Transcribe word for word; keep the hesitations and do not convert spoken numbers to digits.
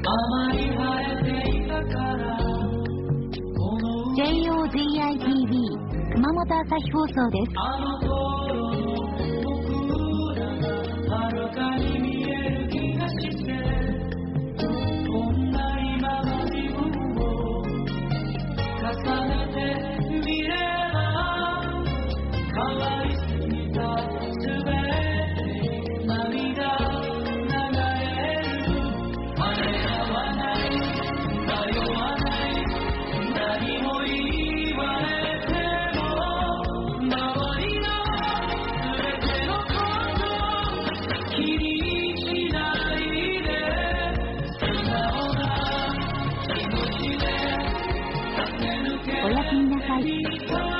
ジェイオーゼットアイティービー 熊本朝日放送です。 あの頃僕らが遥かに見える気がして、こんな今の自分を重ねてみれば、変わりすぎたすべてに涙流れる。あれ合わない迷わない何も言われても、周りの全てのこと気にしないで、素直な気持ちで駆け抜けおやすみなさい。